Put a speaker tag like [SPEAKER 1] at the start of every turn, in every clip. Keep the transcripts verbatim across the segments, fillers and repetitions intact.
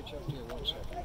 [SPEAKER 1] catch up to you one second.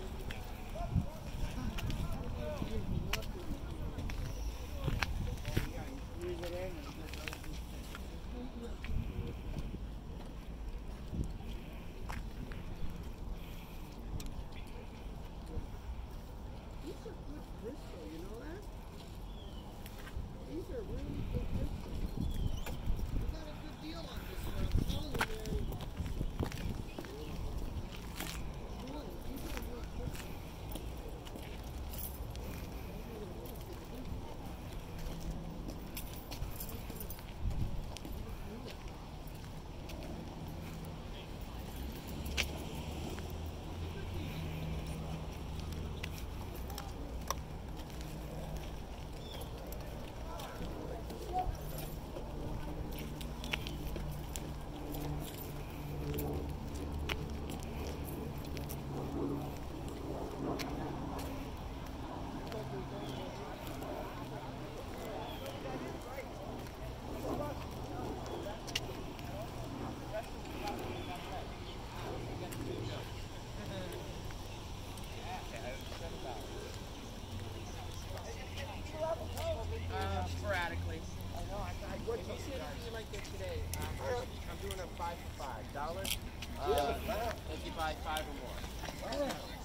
[SPEAKER 2] Uh, sporadically. I know. I, I, what did you see anything like that today? Um, I'm doing a five for five. Dollars? Uh, if you buy five or more.